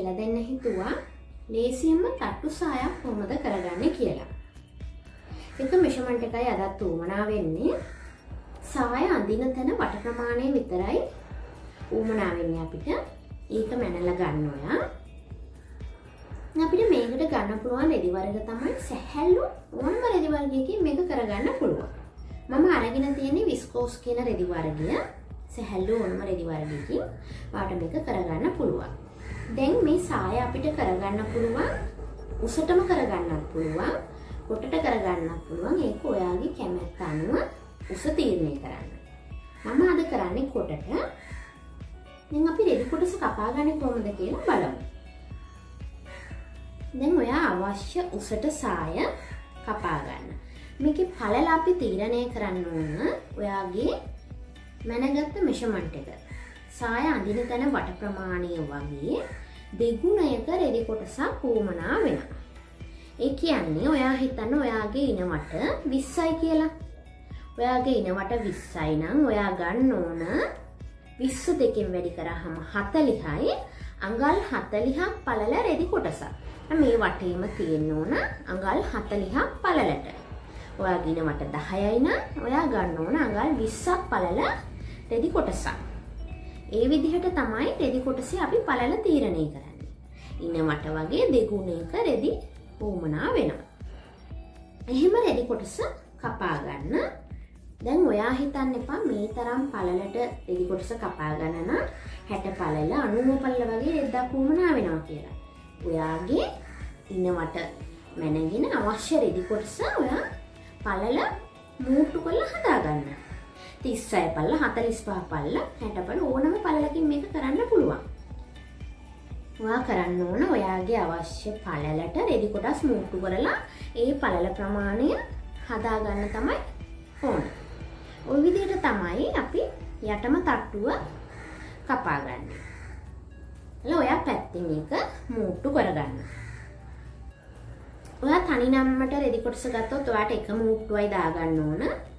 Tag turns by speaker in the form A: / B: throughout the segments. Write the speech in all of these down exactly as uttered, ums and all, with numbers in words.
A: කියලා දෙන්න හිතුවා ලේසියෙන්ම තට්ටු සායක් කොහොමද කරගන්නේ කියලා. එක මෙෂර්මන්ට් එකයි අදත් උවමනා වෙන්නේ. සාය අඳින තැන වට ප්‍රමාණය විතරයි උවමනා වෙන්නේ අපිට. ඒක මැනලා ගන්න ඔයා. අපිට මේකට ගන්න පුළුවන් රෙදි වර්ග තමයි සැහැල්ලු ඕනම රෙදි වර්ගයකින් මේක කරගන්න පුළුවන්. මම අරගෙන තියෙන්නේ විස්කෝස් කියන රෙදි වර්ගය. සැහැල්ලු ඕනම රෙදි වර්ගයකින් වාට මේක කරගන්න පුළුවන්. දැන් මේ සාය අපිට කරගන්න පුළුවන් උසටම කරගන්නත් පුළුවන් කොටට කරගන්නත් පුළුවන්. ඒක ඔයාගේ කැමැත්ත අනුව උස තීරණය කරන්න. මම අද කරන්නේ කොටට. දැන් අපි රෙදි කොටස කපා ගන්නේ කොහොමද කියලා බලමු. දැන් ඔයා අවශ්‍ය උසට සාය කපා ගන්න. මේකේ පළල අපි තීරණය කරන්න ඕන ඔයාගේ මැනගත්ත මෙෂර්මන්ට් එක. සාය අඳින තැන වට ප්‍රමාණය වගේ දෙගුණයක රෙදි කොටසක් උවමනා වෙනවා. ඒ කියන්නේ ඔයා හිතන්න ඔයාගේ ඉනවට විස්සයි කියලා. ඔයාගේ ඉනවට විස්සයි නම් ඔයා ගන්න ඕන විස්ස දෙකෙන් වැඩි කරාම හතලිහයි අඟල් හතලිහක් පළල රෙදි කොටසක්. මේ වටේම තියෙන්න ඕන අඟල් හතලිහක් පළලට. ඔයාගේ ඉනවට දහයයි නම් ඔයා ගන්න ඕන අඟල් විස්සක් පළල රෙදි කොටසක්. ඒ විදිහට තමයි රෙදි කොටසේ අපි පළල තීරණය කරන්නේ. ඉනවට වගේ දෙගුණයක රෙදි උවමනා වෙනවා. එහෙම රෙදි කොටස කපා ගන්න. දැන් ඔයා හිතන්න එපා මේ තරම් පළලට රෙදි කොටස කපා ගන්න නම් හැට පළල අනූව පළල වගේ රෙද්දක් උවමනා වෙනවා කියලා. ඔයාගේ ඉනවට මැනගෙන අවශ්‍ය රෙදි කොටස ඔයා පළල මූට්ටු කරලා හදා ගන්න. තිස්සයි පළල, හතළිස් පහ පළල, හැට පළල ඕනම පළලකින් මේක කරන්න පුළුවන්. ඔයා කරන්න ඕන ඔයාගේ අවශ්‍ය පළලට රෙදි කොටස් මූට්ටු කරලා ඒ පළල ප්‍රමාණය හදා ගන්න තමයි ඕන. ওই විදිහට තමයි අපි යටම තට්ටුව කපා ගන්න. ඔයා පැත්තෙන් එක මූට්ටු කරගන්න. ඔයා තනි නම්මට රෙදි කොටස ගත්තොත් ඔයාට එක මූට්ටුවයි දාගන්න ඕන.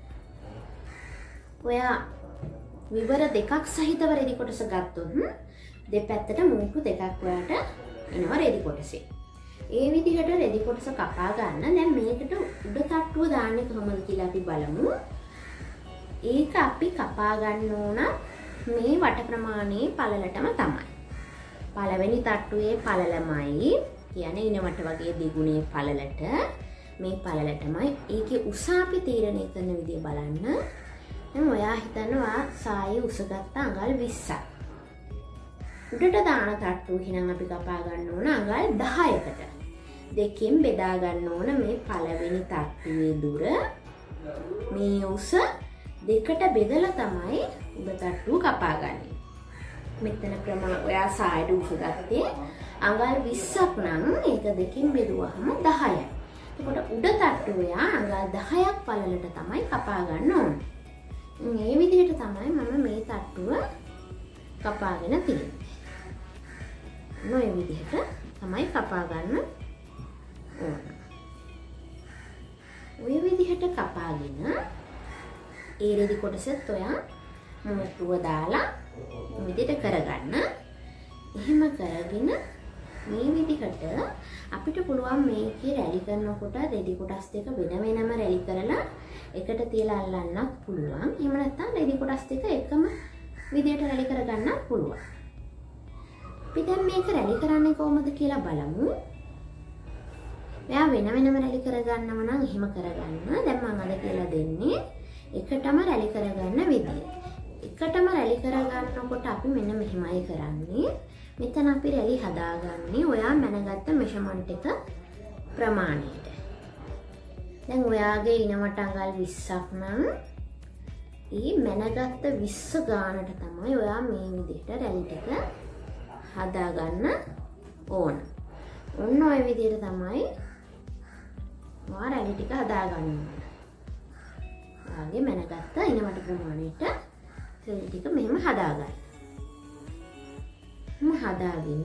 A: ඔයා විවර දෙකක් සහිතව රෙදි කොටස ගත්තොත් දෙපැත්තට මූට්ටු දෙකක් ඔයාට එනවා රෙදි කොටසේ. ඒ විදිහට රෙදි කොටස කපා ගන්න. දැන් මේකට උඩ තට්ටුව දාන්නේ කොහොමද කියලා අපි බලමු. ඒක අපි කපා ගන්න ඕන මේ වට ප්‍රමාණයේ පළලටම තමයි. පළවෙනි තට්ටුවේ පළලමයි කියන්නේ ඉනවට වගේ දෙගුණේ පළලට මේ පළලටමයි. ඒකේ උස අපි තීරණය කරන විදිය බලන්න. දැන් ඔයා හිතනවා සායේ උස ගත්ත අඟල් විස්සක්. උඩට දාන තට්ටුව එහෙනම් අපි කපා ගන්න ඕන අඟල් දහයකට. දෙකෙන් බෙදා ගන්න ඕන මේ පළවෙනි තට්ටුවේ දුර මේ උස දෙකට බෙදලා තමයි උඩ තට්ටුව කපා ගන්නේ. මෙතන ප්‍රමාණ ඔයා සායට උස ගත්තේ අඟල් විස්සක් නම් ඒක දෙකෙන් බෙදුවහම දහයයි. එතකොට උඩ තට්ටුව ඔයා අඟල් දහයක් පළලට තමයි කපා ගන්න ඕන. මේ විදිහට තමයි මම මේ තට්ටුව කපාගෙන තියෙන්නේ. නොයේ විදිහට තමයි කපා ගන්න ඕන. ඔය විදිහට කපාගෙන ඒ රෙදි කොටසත් ඔයා මුට්ටුව දාලා විදිහට කරගන්න. එහෙම කරගෙන මේ විදිහට අපිට පුළුවන් මේකේ රැලි කරනකොට රෙදි කොටස් දෙක වෙන වෙනම රැලි කරලා එකට තියලා අල්ලන්නත් පුළුවන්. එහෙම නැත්නම් රෙදි කොටස් දෙක එකම විදිහට රැලි කරගන්නත් පුළුවන්. අපි දැන් මේක රැලි කරන්නේ කොහොමද කියලා බලමු. මෙයා වෙන වෙනම රැලි කරගන්නව නම් එහෙම කරගන්න. දැන් මම අද කියලා දෙන්නේ එකටම රැලි කරගන්න විදිය. එකටම රැලි කරගන්නකොට අපි මෙන්න මෙහෙමයි කරන්නේ. මෙතන අපි රැලි හදාගන්නේ ඔයා මැනගත්ත මෙෂර්මන්ට් එක ප්‍රමාණයට. දැන් ඔයාගේ ඉනවට අඟල් විස්සක් නම් ඒ මැනගත්ත විස්ස ගානට තමයි ඔයා මේ විදිහට රැලි ටික හදාගන්න ඕන. ඔන්න ඔය විදිහට තමයි ඔයා රැලි ටික හදාගන්න ඕන. ඔයාගේ මැනගත්ත ඉනවට ප්‍රමාණයට රැලි ටික මෙහෙම හදාගන්න. මම හදාගෙන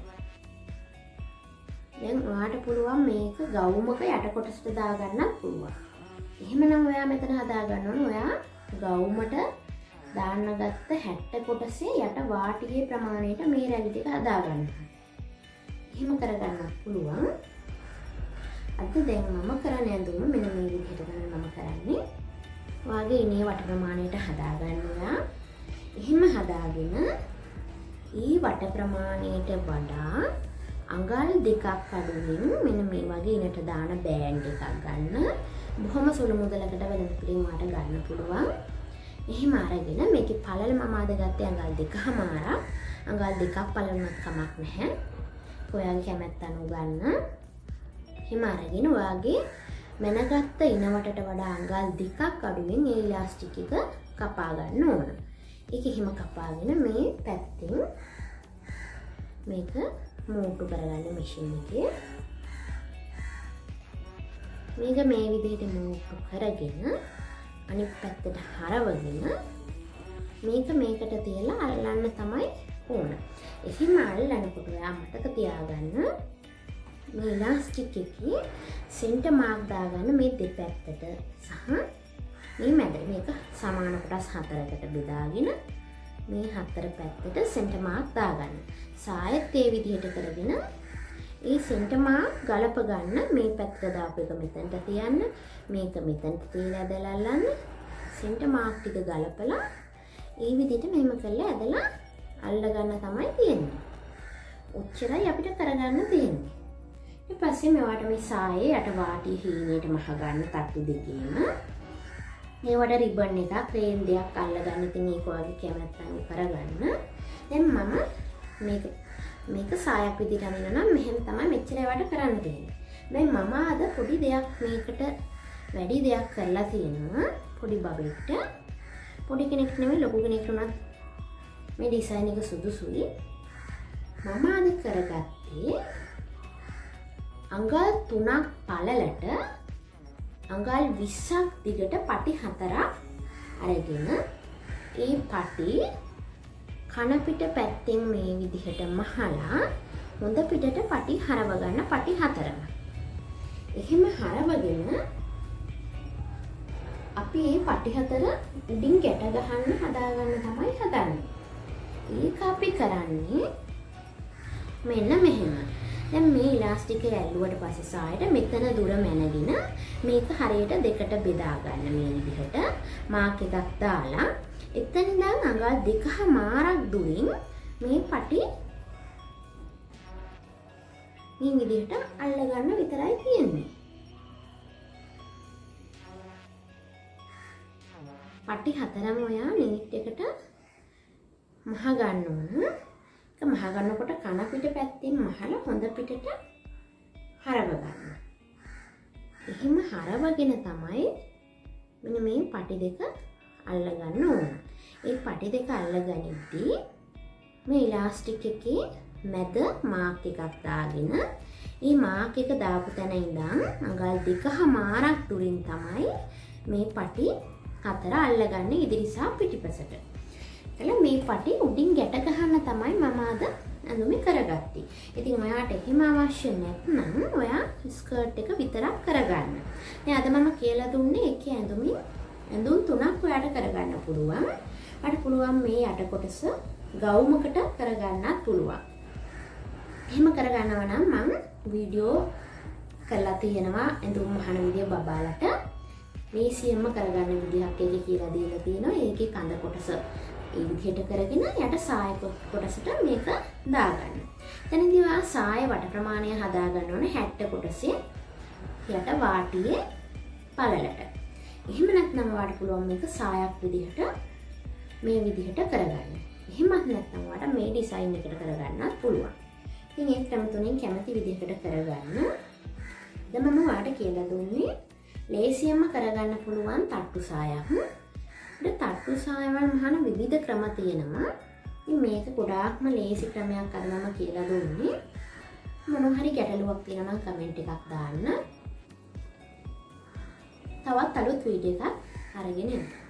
A: දැන් ඔයාට පුළුවන් මේක ගවුමක යට කොටසට දාගන්නත් පුළුවන්. එහෙමනම් ඔයා මෙතන හදාගන්න ඕන ඔයා ගවුමට දාන්න ගත්ත හැට්ට කොටසේ යට වාටියේ ප්‍රමාණයට මේ රැලි ටික හදාගන්න. එහෙම කරගන්නත් පුළුවන්. අද දැන් මම කරන්න යදුම මෙන්න මේ විදිහට තමයි මම කරන්නේ. වාගේ ඉනේ වට ප්‍රමාණයට හදාගන්න ඔයා. එහෙම හදාගෙන ඊ වට ප්‍රමාණයට වඩා අඟල් දෙකක් අඩුවෙන් මෙන්න මේ වගේ ඉනට දාන බෑන්ඩ් එකක් ගන්න. බොහොම සුළු මුදලකට වෙළඳ පිළිම වට ගන්න පුළුවන්. එහෙම අරගෙන මේකේ පළල මම අද ගත්තේ අඟල් දෙකමාරක්. අඟල් දෙකක් පළලුණත් කමක් නැහැ. ඔයාගේ කැමැත්ත අනුව ගන්න. එහෙම අරගෙන ඔයාගේ මැනගත්ත ඉනවටට වඩා අඟල් දෙකක් අඩුවෙන් මේ ඉලාස්ටික් එක කපා ගන්න ඕන. ඒක එහෙම කපාගෙන මේ පැත්තෙන් මේක මූට්ටු කරගන්න මැෂින් එකේ. මේක මේ විදිහට මූට්ටු කරගෙන අනිත් පැත්තට හරවගෙන මේක මේකට තියලා අල්ලන්න තමයි ඕන. එහෙම අල්ලනකොට ඔයා මතක තියාගන්න මේ ඉලාස්ටික් එකේ සෙන්ටර් මාක් දාගන්න මේ දෙපැත්තට සහ මේ මැද මේක සමාන කොටස් හතරකට බෙදාගෙන මේ හතර පැත්තට සෙන්ටර් මාක් දාගන්න. සායත් ඒ විදිහට කරගෙන ඒ සෙන්ටර් මාක් ගලප ගන්න. මේ පැත්තට දාපු එක මෙතනට තියන්න. මේක මෙතනට තියලා ඇදලා අල්ලන්න. සෙන්ටර් මාක් ටික ගලපලා ඒ විදිහට මෙහෙම කරලා ඇදලා අල්ල ගන්න තමයි තියෙන්නේ. ඔච්චරයි අපිට කරගන්න තියෙන්නේ. ඊට පස්සේ මේවට මේ සායේ යට වාටි හීනේට මහ ගන්න තට්ටු දෙකේම මේවට රිබන් එකක් ක්‍රේම් දෙකක් අල්ලගන්න. ඉතින් ඒක වගේ කැමැත්ත අනුව කරගන්න. දැන් මම මේක මේක සායක් විදිහට අනිනවා නම් මෙහෙම තමයි මෙච්චර ඒවට කරන්න තියෙන්නේ. දැන් මම අද පොඩි දෙයක් මේකට වැඩි දෙයක් කරලා තියෙනවා. පොඩි බබෙක්ට පොඩි කෙනෙක් නෙමෙයි ලොකු කෙනෙක් උනත් මේ ඩිසයින් එක සුදුසුයි. මම අද කරගත්තේ අඟල් තුනක් පළලට අඟල් විස්සක් දිගට පටි හතරක් අරගෙන ඒ පටි කන පිට පැත්තෙන් මේ විදිහට මහලා හොඳ පිටට පටි හරව ගන්න. පටි හතරම එහෙම හරවගෙන අපි මේ පටි හතර උඩින් ගැට ගහන්න හදාගන්න තමයි හදන්නේ. ඒක අපි කරන්නේ මෙන්න මෙහෙම. දැන් මේ ඉලාස්ටික් එක ඇල්ලුවට පස්සේ සායට මෙතන දුර මැනගෙන මේක හරියට දෙකට බෙදා ගන්න. මේ විදිහට මාක් එකක් දාලා එතන ඉඳන් අඟල් දෙකමාරක් දුරින් මේ පටි මේ විදිහට අල්ල ගන්න විතරයි තියෙන්නේ. පටි හතරම ඔයා නිට් එකට මහ ගන්න ඕන. ඒක මහ ගන්නකොට කන පිට පැත්තෙන් මහලා හොඳ පිටට හරව ගන්න. එහෙම හරවගෙන තමයි මෙන්න මේ පටි දෙක අල්ල ගන්න ඕන. ඒ පටි දෙක අල්ලගනිද්දී මේ ඉලාස්ටික් එකේ මැද මාක් එකක් දාගෙන මේ මාක් එක දාපු තැන ඉඳන් අඟල් දෙකමාරක් දුරින් තමයි මේ පටි හතර අල්ලගන්න ඉදිරි සහ පිටිපසට. එතන මේ පටි උඩින් ගැට ගහන්න තමයි මම අද ඇඳුමේ කරගත්තේ. ඉතින් ඔයාට එහෙම අවශ්‍ය නැත්නම් ඔයා ස්කර්ට් එක විතරක් කරගන්න. දැන් අද මම කියලා දුන්නේ එකේ ඇඳුමින් ඇඳුම් තුනක් ඔයාට කරගන්න පුළුවන්. අට පුළුවන් මේ යට කොටස ගවුමකට කරගන්නත් පුළුවන්. එහෙම කරගන්නවා නම් මම වීඩියෝ කරලා තියෙනවා ඇඳුම් මහන විදිය බබාලට. මේ සියම්ම කරගන්න විදිහක් එකේ කියලා දීලා තියෙනවා. ඒකේ කඳ කොටස ඒ විදිහට කරගෙන යට සාය කොටසට මේක දාගන්න. එතනදී ඔයා සාය වට ප්‍රමාණය හදා ගන්න ඕනේ හැට්ට කොටසේ යට වාටියේ පළලට. එහෙම නැත්නම් ඔයාට පුළුවන් මේක සායක් විදිහට මේ විදිහට කරගන්න. එහෙමත් නැත්නම් ඔයාට මේ ඩිසයින් එකට කරගන්නත් පුළුවන්. ඉතින් ඒ ක්‍රම තුනෙන් කැමති විදිහකට කරගන්න. දැන් මම ඔයාට කියලා දුන්නේ ලේසියෙන්ම කරගන්න පුළුවන් තට්ටු සායක්. ඒත් තට්ටු සායවල මහන විවිධ ක්‍රම තියෙනවා. ඉතින් මේක ගොඩාක්ම ලේසි ක්‍රමයක් අද මම කියලා දුන්නේ. මොනවා හරි ගැටලුවක් තියෙනවා නම් කමෙන්ට් එකක් දාන්න. තවත් අලුත් වීඩියෝ එකක් අරගෙන එන්න.